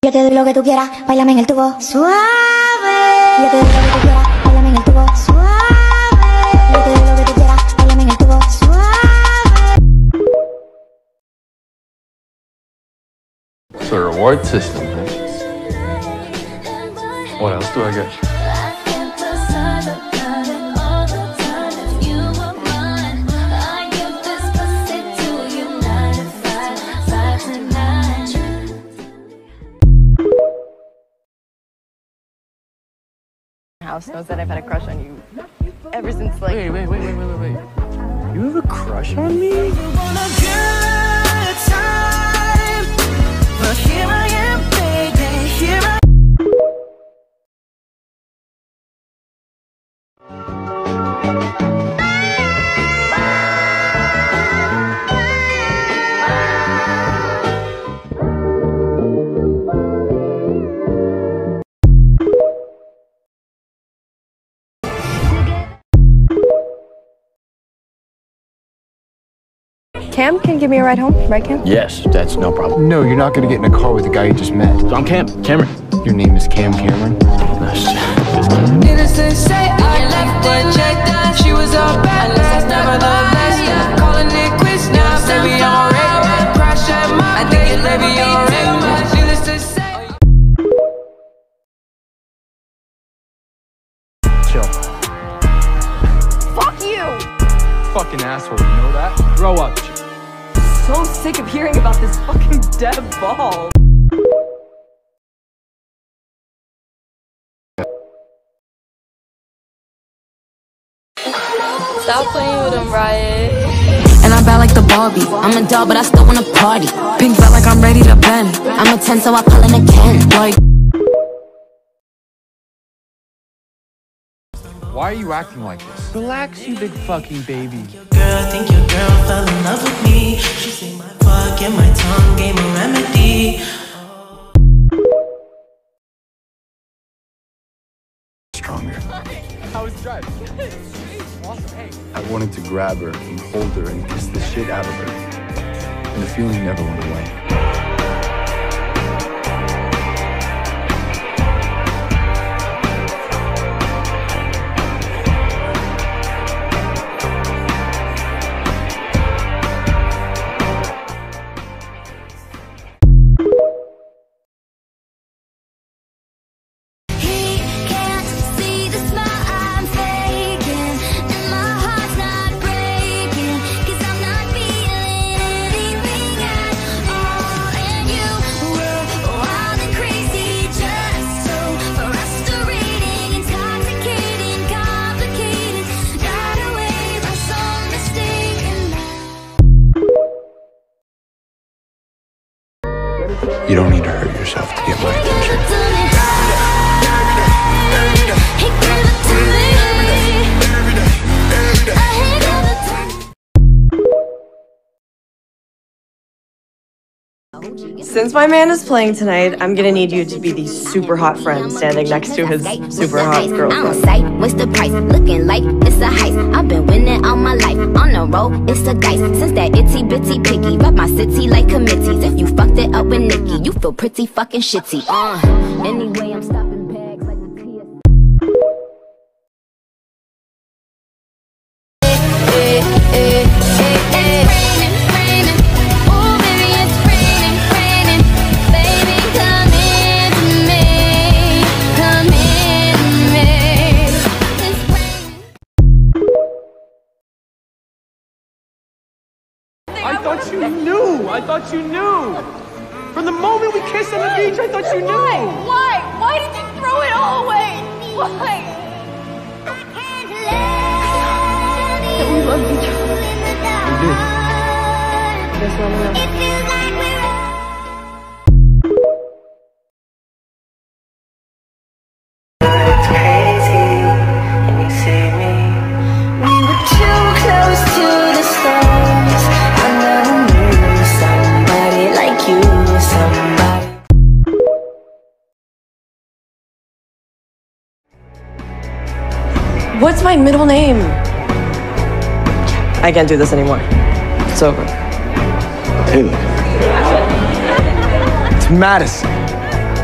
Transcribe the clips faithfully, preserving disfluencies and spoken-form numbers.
Yo te doy lo que tú quieras, bailame en el tubo suave. Yo te doy lo que tú quieras, bailame en el tubo suave. Yo te doy lo que tú quieras, bailame en el tubo suave. It's a reward system, man. What else do I get? House knows that I've had a crush on you ever since, like. Wait, wait, wait, wait, wait, wait, wait. You have a crush on me? You want a good time? Well, here I am, baby. Here I Cam can give me a ride home, right, Cam? Yes, that's no problem. No, you're not gonna get in a car with the guy you just met. I'm Cam, Cameron. Your name is Cam Cameron? That's just innocent say I left and checked out. She was all bad, unless never the best. Calling it quits now, say we alright. Crash at my, I think it may be alright. Needless to say. Chill. Fuck you! Fucking asshole, you know that? Grow up. So sick of hearing about this fucking dead ball. Stop playing with him, Riot. And I'm bad like the Barbie. I'm a doll, but I still wanna party. Pink felt like I'm ready to bend. I'm a ten, so I pull in a Ken. Like. Why are you acting like this? Relax, you big fucking baby. Girl, I think your girl fell in love with me. She say my fuck and my tongue gave me remedy. Stronger. How was the drive? Awesome, hey. I wanted to grab her and hold her and kiss the shit out of her. And the feeling never went away. You don't need to hurt yourself to get my attention. Since my man is playing tonight, I'm gonna need you to be the super hot friend standing next to his super hot girlfriend. What's the price? Looking like it's a heist. I've been winning all my life. On the road, it's a dice. Since that itty bitty piggy, rep my city like committees. If you fucked it up with Nikki, you feel pretty fucking shitty. Uh, anyway, I'm stopping bags like the T S. I thought you knew! I thought you knew! From the moment we kissed on the beach, I thought you knew! Why? Why? Why did you throw it all away? Why? That we love each other. We did. There's no one else. What's my middle name? I can't do this anymore. It's over. Taylor. It's Madison.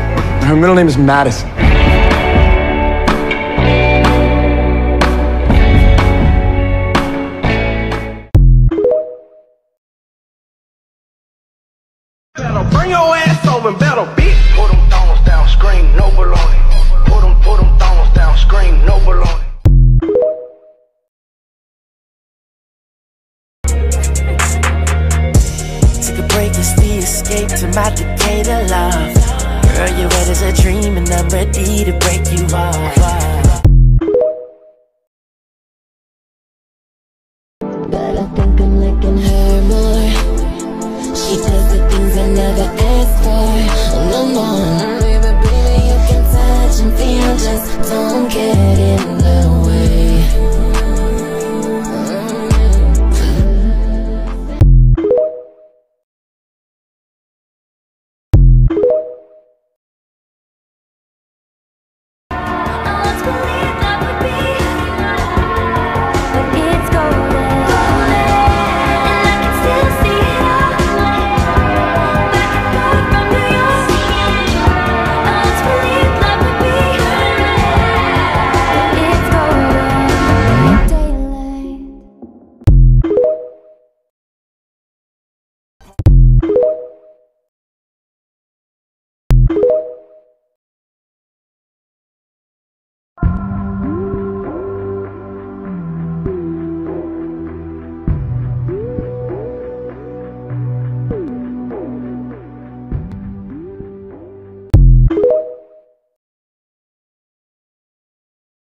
Her middle name is Madison. Bring your ass over and battle, bitch. Put them thongs down, scream, no baloney. Put them, put them thongs down, scream, no baloney. Took a break, it's the escape to my Decatur love. Girl, you're red as a dream and I'm ready to break you off.